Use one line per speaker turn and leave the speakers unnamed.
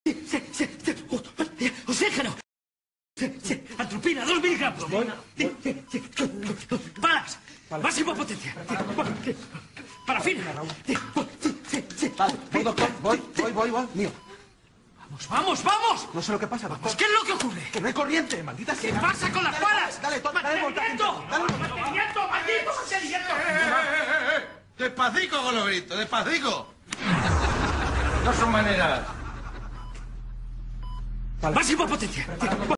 Oxígeno. Atropina, 2 miligramos. Balas. Máxima potencia. Parafina.
Vale, voy, doctor. Voy. Mío.
¡Vamos!
No sé lo que pasa, doctor.
¿Qué es lo que ocurre?
Que no hay corriente, maldita sea.
¿Qué pasa con las balas?
Dale
¡Mantenimiento! ¡Mantenimiento, maldito mantenimiento!
Despacito con los gritos, despacito. No son maneras.
Máxima potencia.